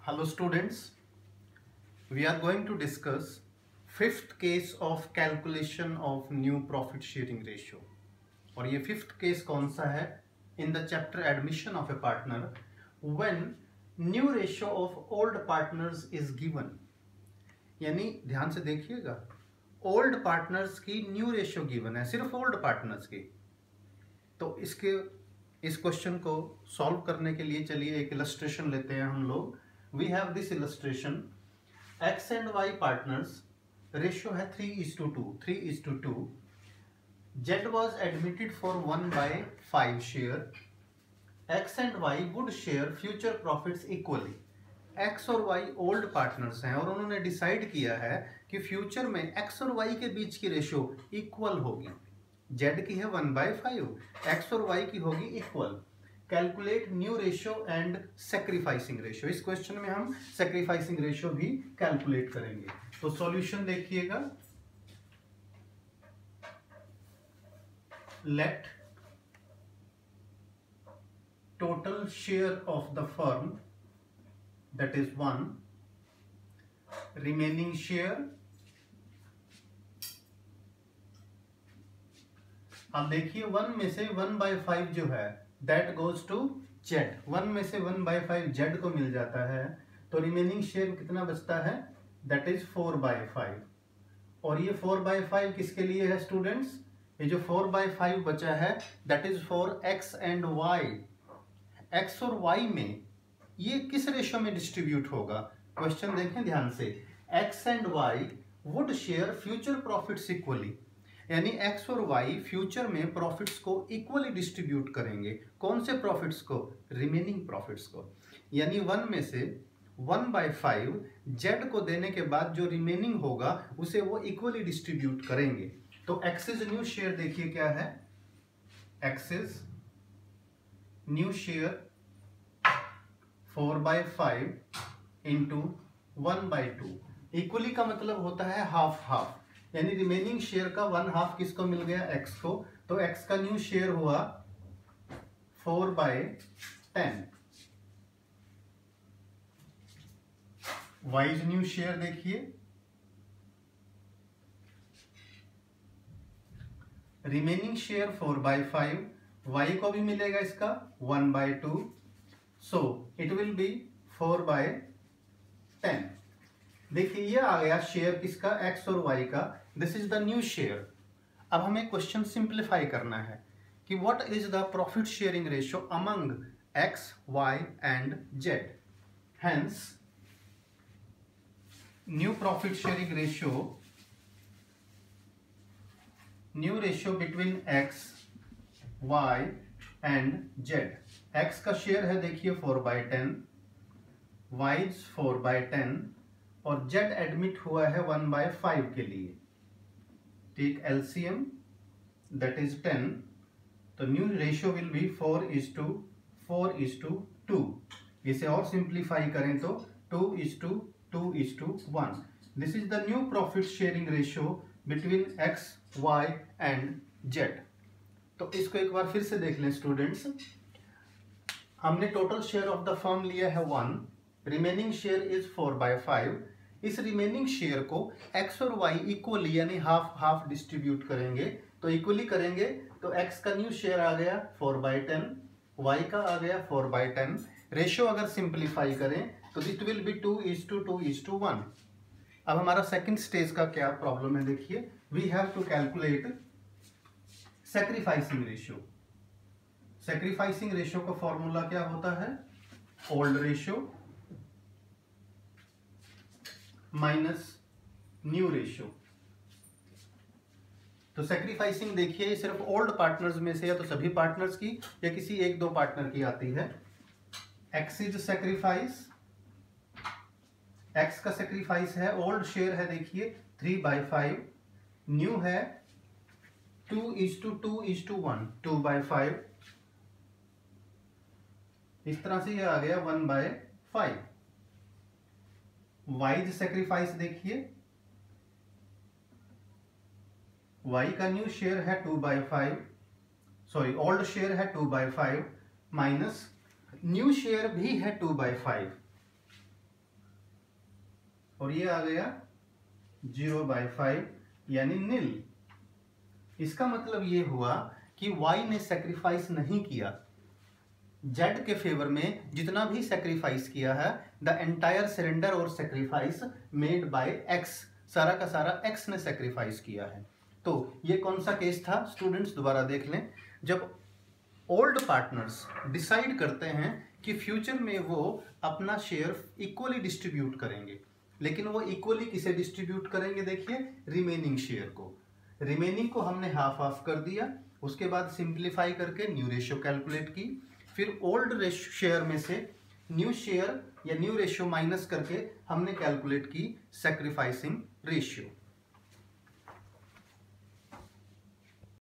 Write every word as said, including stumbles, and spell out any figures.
Hello students, we are going to discuss fifth case of calculation of new profit sharing ratio. और ये fifth case कौन सा है? In the chapter admission of a partner when new ratio of old partners is given. यानी ध्यान से देखिएगा, old partners की new ratio given है, सिर्फ old partners की. तो इसके इस क्वेश्चन को सॉल्व करने के लिए चलिए एक इलस्ट्रेशन लेते हैं हम लोग. We have this illustration. X and Y partners ratio है three is to two. three is to two. Z was admitted for one by five share. X and Y would share future profits equally. X और Y old partners हैं और उन्होंने decide किया है कि future में X और Y के बीच की रेशियो इक्वल होगी. Z की है वन बाई फाइव, X और Y की होगी equal. Calculate new ratio and sacrificing ratio. इस क्वेश्चन में हम सैक्रिफाइसिंग रेशियो भी कैलकुलेट करेंगे. तो सॉल्यूशन देखिएगा. Let total share of the firm that is one, remaining share. अब देखिए वन में से वन बाई फाइव जो है that goes to Z. One में से वन बाई फाइव जेड को मिल जाता है, तो रिमेनिंग शेयर कितना बचता है? That is four by five. और ये फोर बाई फाइव किसके लिए है स्टूडेंट्स? ये जो फोर बाई फाइव बचा है that is for X and Y. X और वाई में ये किस रेशियो में डिस्ट्रीब्यूट होगा? क्वेश्चन देखें ध्यान से. X and Y would share future profits equally. यानी x और y फ्यूचर में प्रॉफिट्स को इक्वली डिस्ट्रीब्यूट करेंगे. कौन से प्रॉफिट्स को? रिमेनिंग प्रॉफिट्स को. यानी वन में से वन बाई फाइव जेड को देने के बाद जो रिमेनिंग होगा उसे वो इक्वली डिस्ट्रीब्यूट करेंगे. तो एक्सिस न्यू शेयर देखिए क्या है. X's new share four by five into one by two. Equally का मतलब होता है हाफ हाफ, यानी रिमेनिंग शेयर का वन हाफ किसको मिल गया? एक्स को. तो एक्स का न्यू शेयर हुआ four by ten. Y's new share देखिए. Remaining share four by five, Y को भी मिलेगा इसका one by two, so it will be four by ten. देखिए ये आ गया शेयर किसका? एक्स और वाई का. This is the new share. अब हमें क्वेश्चन सिंप्लीफाई करना है कि what is the profit sharing ratio among X, Y and Z. Hence new profit sharing ratio, new ratio between X, Y and Z. X का share है देखिए four by ten, Y's four by ten और Z admit हुआ है one by five के लिए. Take LCM that is ten. तो new ratio will be four is to four is to two. इसे और सिंप्लीफाई करें तो two is to two is to one. This is the new profit sharing ratio between X, Y and Z. तो इसको एक बार फिर से देख लें स्टूडेंट्स. हमने total share of the firm लिया है one, remaining share is four by five. इस रिमेनिंग शेयर को x और y इक्वली यानी हाफ हाफ डिस्ट्रीब्यूट करेंगे. तो इक्वली करेंगे तो x का न्यू शेयर आ गया फोर बाई टेन, y का आ गया फोर बाई टेन. रेशियो अगर सिंप्लीफाई करें तो it will be two is to two is to to. Two one second stage का क्या प्रॉब्लम है देखिए. We have to calculate sacrificing ratio. Sacrificing ratio का फॉर्मूला क्या होता है? Old ratio minus new ratio. तो सैक्रिफाइसिंग देखिए ये सिर्फ ओल्ड पार्टनर्स में से या तो सभी पार्टनर्स की या किसी एक दो पार्टनर की आती है. X is sacrifice. एक्स का सैक्रिफाइस है, ओल्ड शेयर है देखिए थ्री बाई फाइव, न्यू है two is to two is to to, two by two. By तरह से ये आ गया one by five. Y's sacrifice देखिए, वाई का न्यू शेयर है two by five, sorry old share है two by five minus new share भी है टू बाई फाइव. और ये आ गया जीरो बाय फाइव यानी नील। इसका मतलब ये हुआ कि y ने सेक्रीफाइस नहीं किया, z के फेवर में जितना भी सेक्रीफाइस किया है, द एंटायर सरेंडर और सेक्रीफाइस मेड बाय x, सारा का सारा x ने सेक्रीफाइस किया है। तो ये कौन सा केस था स्टूडेंट्स, दोबारा देख लें। जब ओल्ड पार्टनर्स डिसाइड करते हैं कि फ्यूचर में वो अपना शेयर इक्वली डिस्ट्रीब्यूट करेंगे, लेकिन वो इक्वली किसे डिस्ट्रीब्यूट करेंगे, देखिए रिमेनिंग शेयर को। रिमेनिंग को हमने हाफ हाफ कर दिया, उसके बाद सिंप्लीफाई करके न्यू रेशियो कैलकुलेट की, फिर ओल्ड शेयर में से न्यू शेयर या न्यू रेशियो माइनस करके हमने कैलकुलेट की सेक्रीफाइसिंग रेशियो।